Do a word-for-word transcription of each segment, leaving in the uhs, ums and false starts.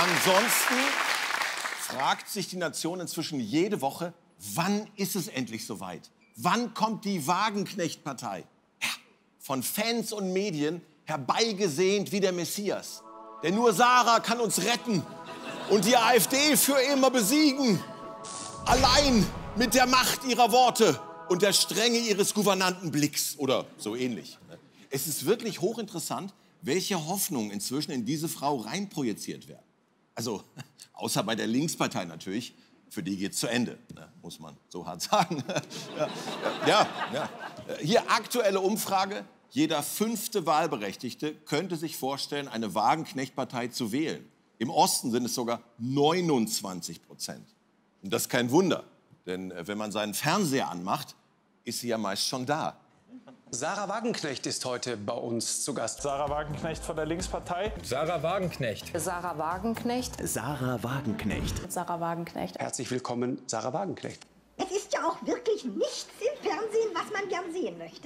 Ansonsten fragt sich die Nation inzwischen jede Woche, wann ist es endlich soweit? Wann kommt die Wagenknecht-Partei? Ja, von Fans und Medien herbeigesehnt wie der Messias. Denn nur Sarah kann uns retten und die AfD für immer besiegen. Allein mit der Macht ihrer Worte und der Strenge ihres Gouvernantenblicks oder so ähnlich. Es ist wirklich hochinteressant, welche Hoffnungen inzwischen in diese Frau reinprojiziert werden. Also, außer bei der Linkspartei natürlich, für die geht's zu Ende, ne, muss man so hart sagen. ja, ja, ja. Hier aktuelle Umfrage, jeder fünfte Wahlberechtigte könnte sich vorstellen, eine Wagenknecht-Partei zu wählen. Im Osten sind es sogar neunundzwanzig Prozent. Und das ist kein Wunder, denn wenn man seinen Fernseher anmacht, ist sie ja meist schon da. Sarah Wagenknecht ist heute bei uns zu Gast. Sarah Wagenknecht von der Linkspartei. Sarah Wagenknecht. Sarah Wagenknecht. Sarah Wagenknecht. Sarah Wagenknecht. Herzlich willkommen, Sarah Wagenknecht. Es ist ja auch wirklich nichts im Fernsehen, was man gern sehen möchte.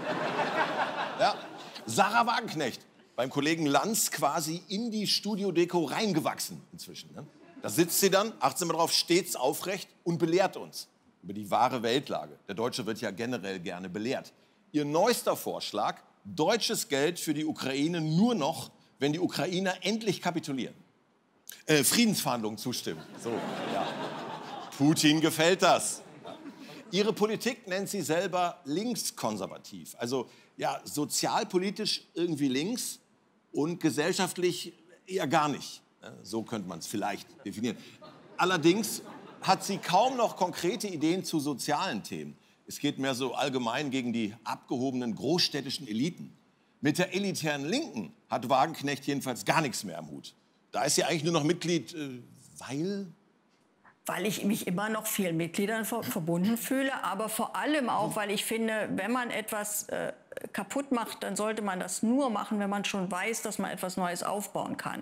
Ja, Sarah Wagenknecht, beim Kollegen Lanz quasi in die Studiodeko reingewachsen inzwischen. Ne? Da sitzt sie dann, achten Sie mal drauf, stets aufrecht und belehrt uns über die wahre Weltlage. Der Deutsche wird ja generell gerne belehrt. Ihr neuester Vorschlag, deutsches Geld für die Ukraine nur noch, wenn die Ukrainer endlich kapitulieren. Äh, Friedensverhandlungen zustimmen. So, ja. Putin gefällt das. Ihre Politik nennt sie selber linkskonservativ. Also ja, sozialpolitisch irgendwie links und gesellschaftlich eher gar nicht. So könnte man es vielleicht definieren. Allerdings hat sie kaum noch konkrete Ideen zu sozialen Themen. Es geht mehr so allgemein gegen die abgehobenen großstädtischen Eliten. Mit der elitären Linken hat Wagenknecht jedenfalls gar nichts mehr am Hut. Da ist sie eigentlich nur noch Mitglied, äh, weil... Weil ich mich immer noch vielen Mitgliedern ver verbunden fühle, aber vor allem auch, weil ich finde, wenn man etwas äh, kaputt macht, dann sollte man das nur machen, wenn man schon weiß, dass man etwas Neues aufbauen kann.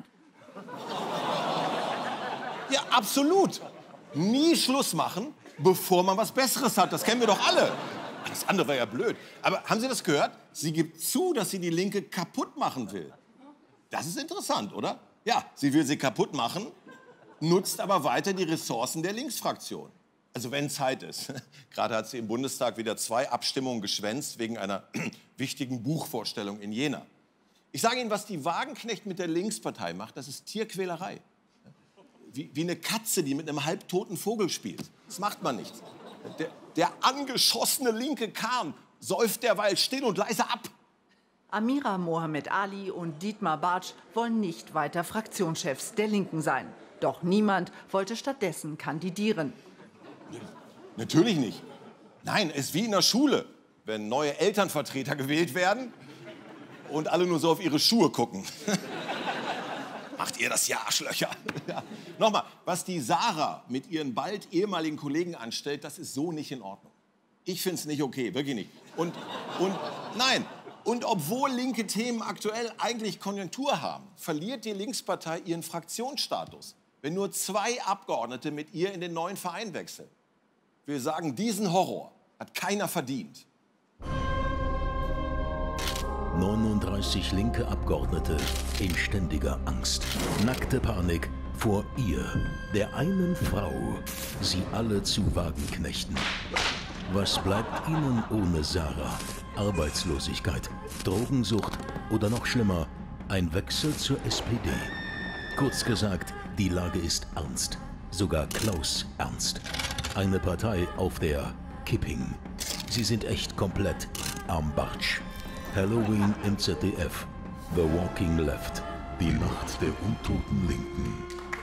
Ja, absolut. Nie Schluss machen, bevor man was Besseres hat. Das kennen wir doch alle. Das andere war ja blöd. Aber haben Sie das gehört? Sie gibt zu, dass sie die Linke kaputt machen will. Das ist interessant, oder? Ja, sie will sie kaputt machen, nutzt aber weiter die Ressourcen der Linksfraktion. Also wenn Zeit ist. Gerade hat sie im Bundestag wieder zwei Abstimmungen geschwänzt wegen einer wichtigen Buchvorstellung in Jena. Ich sage Ihnen, was die Wagenknecht mit der Linkspartei macht, das ist Tierquälerei. Wie, wie eine Katze, die mit einem halbtoten Vogel spielt. Das macht man nicht. Der, der angeschossene linke Kahn säuft derweil still und leise ab. Amira Mohamed Ali und Dietmar Bartsch wollen nicht weiter Fraktionschefs der Linken sein. Doch niemand wollte stattdessen kandidieren. Natürlich nicht. Nein, es ist wie in der Schule, wenn neue Elternvertreter gewählt werden und alle nur so auf ihre Schuhe gucken. Macht ihr das, ja, Arschlöcher? Ja. Nochmal, was die Sarah mit ihren bald ehemaligen Kollegen anstellt, das ist so nicht in Ordnung. Ich finde es nicht okay, wirklich nicht. Und, und nein, und obwohl linke Themen aktuell eigentlich Konjunktur haben, verliert die Linkspartei ihren Fraktionsstatus, wenn nur zwei Abgeordnete mit ihr in den neuen Verein wechseln. Wir sagen, diesen Horror hat keiner verdient. neununddreißig linke Abgeordnete in ständiger Angst. Nackte Panik vor ihr, der einen Frau, sie alle zu Wagenknechten. Was bleibt ihnen ohne Sarah? Arbeitslosigkeit, Drogensucht oder noch schlimmer, ein Wechsel zur S P D. Kurz gesagt, die Lage ist ernst, sogar Klaus ernst. Eine Partei auf der Kipping. Sie sind echt komplett am Bartsch. Halloween im Z D F. The Walking Left. Die Macht der untoten Linken.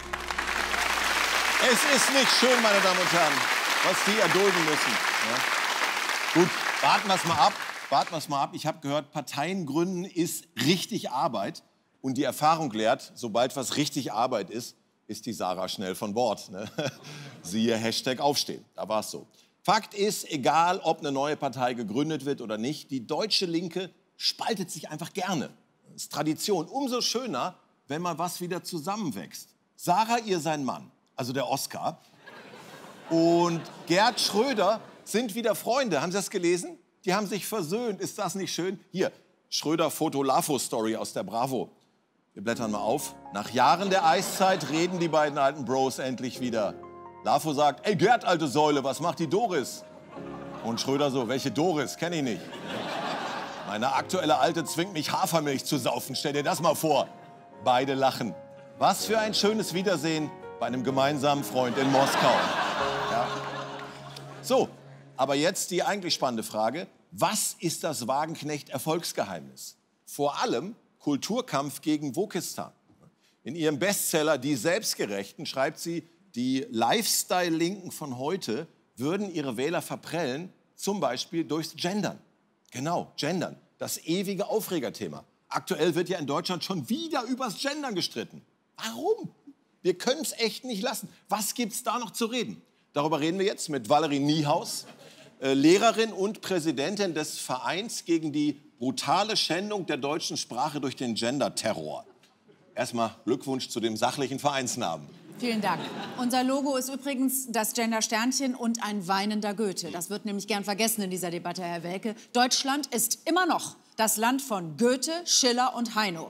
Es ist nicht schön, meine Damen und Herren, was die erdulden müssen. Ja? Gut, warten wir es mal ab. Warten wir es mal ab. Ich habe gehört, Parteien gründen ist richtig Arbeit. Und die Erfahrung lehrt, sobald was richtig Arbeit ist, ist die Sarah schnell von Bord. Ne? Siehe Hashtag Aufstehen. Da war es so. Fakt ist, egal ob eine neue Partei gegründet wird oder nicht, die deutsche Linke spaltet sich einfach gerne. Das ist Tradition. Umso schöner, wenn mal was wieder zusammenwächst. Sarah, ihr sein Mann, also der Oscar, und Gerd Schröder sind wieder Freunde. Haben Sie das gelesen? Die haben sich versöhnt. Ist das nicht schön? Hier, Schröder Foto-Lafo-Story aus der Bravo. Wir blättern mal auf. Nach Jahren der Eiszeit reden die beiden alten Bros endlich wieder. LAFO sagt, ey Gerd, alte Säule, was macht die Doris? Und Schröder so, welche Doris? Kenn ich nicht. Meine aktuelle Alte zwingt mich, Hafermilch zu saufen. Stell dir das mal vor. Beide lachen. Was für ein schönes Wiedersehen bei einem gemeinsamen Freund in Moskau. Ja. So, aber jetzt die eigentlich spannende Frage. Was ist das Wagenknecht-Erfolgsgeheimnis? Vor allem Kulturkampf gegen Wokistan. In ihrem Bestseller Die Selbstgerechten schreibt sie, die Lifestyle-Linken von heute würden ihre Wähler verprellen, zum Beispiel durchs Gendern. Genau, Gendern, das ewige Aufregerthema. Aktuell wird ja in Deutschland schon wieder übers Gendern gestritten. Warum? Wir können es echt nicht lassen. Was gibt's da noch zu reden? Darüber reden wir jetzt mit Valerie Niehaus, äh, Lehrerin und Präsidentin des Vereins gegen die brutale Schändung der deutschen Sprache durch den Gender-Terror. Erstmal Glückwunsch zu dem sachlichen Vereinsnamen. Vielen Dank. Unser Logo ist übrigens das Gender-Sternchen und ein weinender Goethe. Das wird nämlich gern vergessen in dieser Debatte, Herr Welke. Deutschland ist immer noch das Land von Goethe, Schiller und Heino.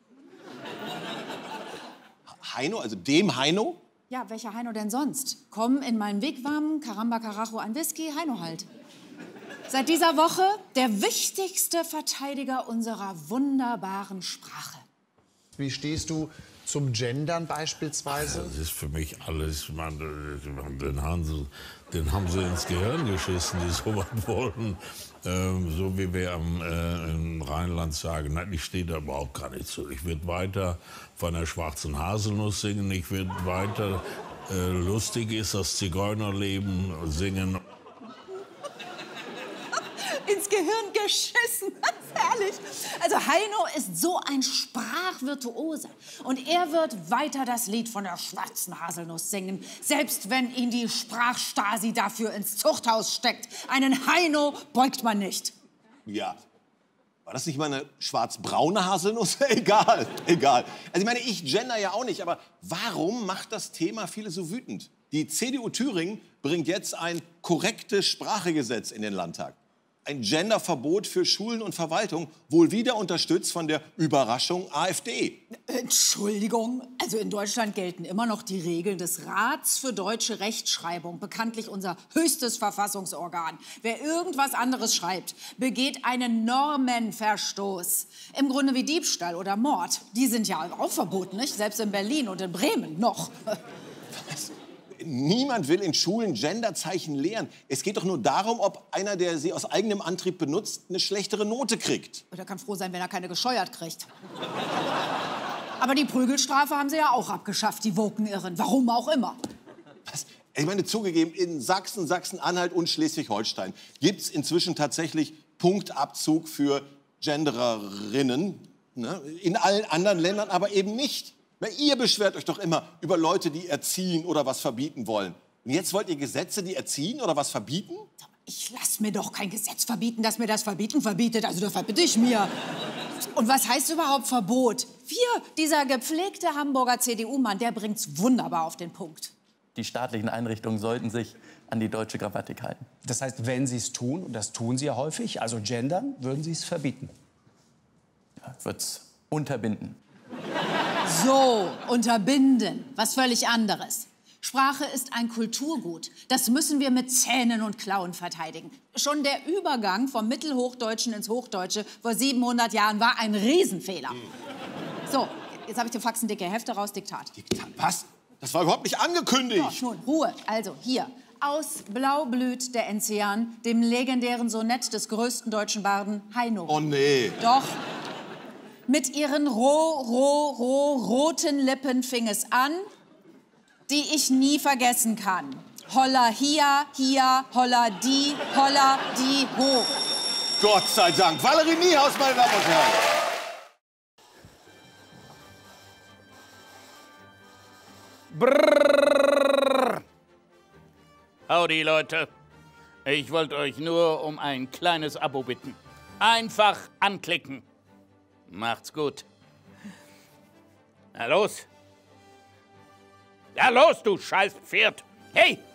Heino, also dem Heino? Ja, welcher Heino denn sonst? Komm in meinen Wigwam, Caramba Carajo, ein Whisky, Heino halt. Seit dieser Woche der wichtigste Verteidiger unserer wunderbaren Sprache. Wie stehst du zum Gendern beispielsweise? Das ist für mich alles, man, den, haben sie, den haben sie ins Gehirn geschissen, die sowas wollten. Ähm, so wie wir am, äh, im Rheinland sagen, nein, ich stehe da überhaupt gar nicht zu. Ich werde weiter von der schwarzen Haselnuss singen, ich werde weiter, äh, lustig ist das Zigeunerleben singen. Ins Gehirn geschissen, herrlich. Also Heino ist so ein Sprachvirtuose und er wird weiter das Lied von der schwarzen Haselnuss singen, selbst wenn ihn die Sprachstasi dafür ins Zuchthaus steckt. Einen Heino beugt man nicht. Ja. War das nicht mal eine schwarz-braune Haselnuss? Egal, egal. Also ich meine, ich gender ja auch nicht, aber warum macht das Thema viele so wütend? Die C D U Thüringen bringt jetzt ein korrektes Sprachegesetz in den Landtag. Ein Genderverbot für Schulen und Verwaltung, wohl wieder unterstützt von der Überraschung AfD. Entschuldigung, also in Deutschland gelten immer noch die Regeln des Rats für deutsche Rechtschreibung, bekanntlich unser höchstes Verfassungsorgan. Wer irgendwas anderes schreibt, begeht einen Normenverstoß. Im Grunde wie Diebstahl oder Mord. Die sind ja auch verboten, nicht? Selbst in Berlin und in Bremen noch. Was? Niemand will in Schulen Genderzeichen lehren. Es geht doch nur darum, ob einer, der sie aus eigenem Antrieb benutzt, eine schlechtere Note kriegt. Er kann froh sein, wenn er keine gescheuert kriegt. Aber die Prügelstrafe haben sie ja auch abgeschafft, die Wokenirren. Warum auch immer. Was? Ich meine, zugegeben, in Sachsen, Sachsen-Anhalt und Schleswig-Holstein gibt es inzwischen tatsächlich Punktabzug für Gendererinnen. Ne? In allen anderen Ländern aber eben nicht. Ihr beschwert euch doch immer über Leute, die erziehen oder was verbieten wollen. Und jetzt wollt ihr Gesetze, die erziehen oder was verbieten? Ich lass mir doch kein Gesetz verbieten, das mir das Verbieten verbietet. Also das verbitte ich mir. Und was heißt überhaupt Verbot? Wir, dieser gepflegte Hamburger C D U-Mann, der bringt's wunderbar auf den Punkt. Die staatlichen Einrichtungen sollten sich an die deutsche Grammatik halten. Das heißt, wenn sie es tun, und das tun sie ja häufig, also gendern, würden sie es verbieten? Ja, wird's unterbinden. So, unterbinden. Was völlig anderes. Sprache ist ein Kulturgut. Das müssen wir mit Zähnen und Klauen verteidigen. Schon der Übergang vom Mittelhochdeutschen ins Hochdeutsche vor siebenhundert Jahren war ein Riesenfehler. So, jetzt habe ich die faxendicke Hefte raus, Diktat. Diktat? Was? Das war überhaupt nicht angekündigt. So, nun, Ruhe. Also, hier. Aus Blau blüht der Enzian, dem legendären Sonett des größten deutschen Barden Heino. Oh, nee. Doch. Mit ihren roh, roh, roh, roten Lippen fing es an, die ich nie vergessen kann. Holla hier, hier, holla die, holla die ho. Gott sei Dank. Valerie Niehaus, meine Damen und Herren. Brrrr. Howdy, Leute. Ich wollte euch nur um ein kleines Abo bitten. Einfach anklicken. Macht's gut. Na los. Ja los, du scheiß Pferd. Hey,